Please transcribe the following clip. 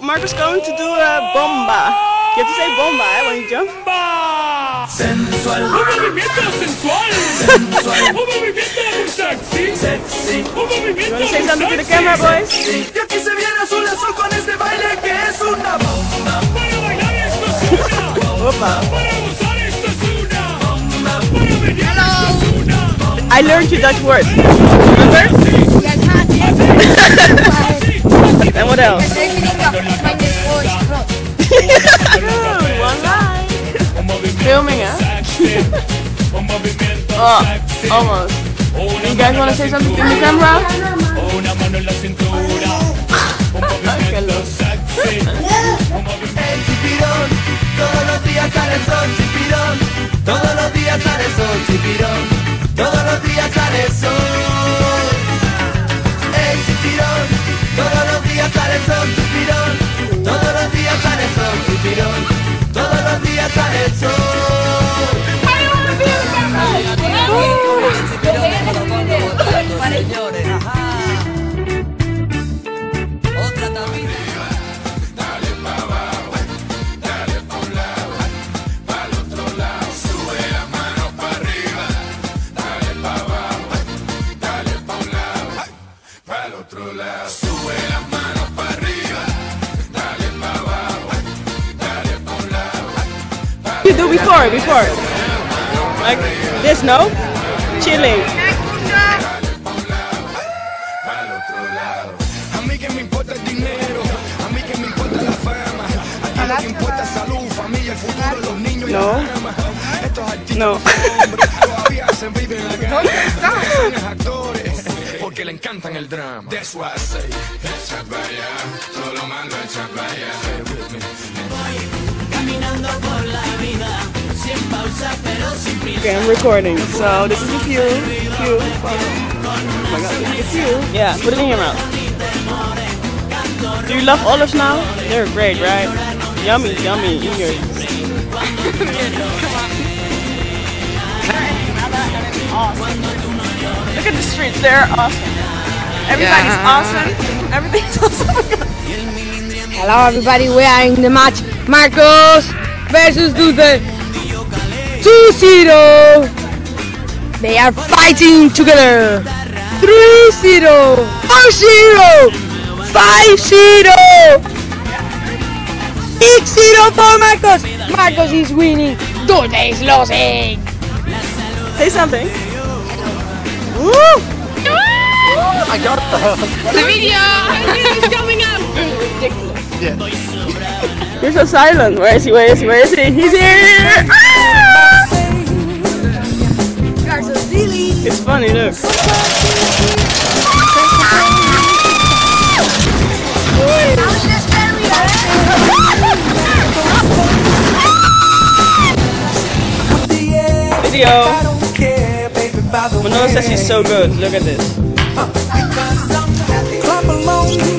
Marco's going to do a bomba. You have to say bomba, when you jump. Sensual. Un movimiento sensual. Sensual. Un movimiento muy sexy. Sexy. Un movimiento You want to say something to the camera, boys? Y aquí se viene azul azul con este baile que es una bomba. Para bailar esto es una bomba. Opa. Para gozar esto es una bomba. Para venir esto es una bomba. I learned your Dutch words. Remember? And what else? One line. Filming, huh? Oh, almost. You guys want to say something to the camera? Chipirón, todos los días sale el sol, chipirón. Todos los días sale el sol, chipirón. Todos los días sale el sol. Chipirón, todos los días sale el sol, chipirón. Todos los días sale el sol, chipirón. Todos los días sale el sol. Señores, ajá. Otra también. Dale pa' abajo, dale pa' un lado, pa' el otro lado. Sube la mano pa' arriba, dale pa' abajo, dale pa' un lado, pa' el otro lado. Sube la mano pa' arriba, dale pa' abajo, dale pa' un lado. You do before. Like this, no? Chilling. A mí que me importa el dinero, a mí que me importa la fama, a ti lo que importa es salud, familia, el futuro, los niños y la fama. Estos artistas todavía se viven la gana, son actores porque le encantan el drama. That's why I say, echa para allá, todo lo malo echa para allá. Caminando por la vida, sin pausa pero sin prisa. Okay, I'm recording. So this is the few. Oh my god, this is the few. Yeah, put it in your mouth. Do you love olives now? They're great, right? Yummy, yummy. Eat yours. Look at the streets, they're awesome. Everybody's awesome. Everything's awesome. Hello everybody, we are in the match. Marcos versus Dulce. 2-0. They are fighting together. 3-0. 4-0. 5-0. 6-0 for Marcos. Marcos is winning. Dulce is losing. Say something. Woo! I got the video is coming up. You're so silent. Where is he? He's here! Ah! It's funny, look. Video. Manolo says he's so good. Look at this.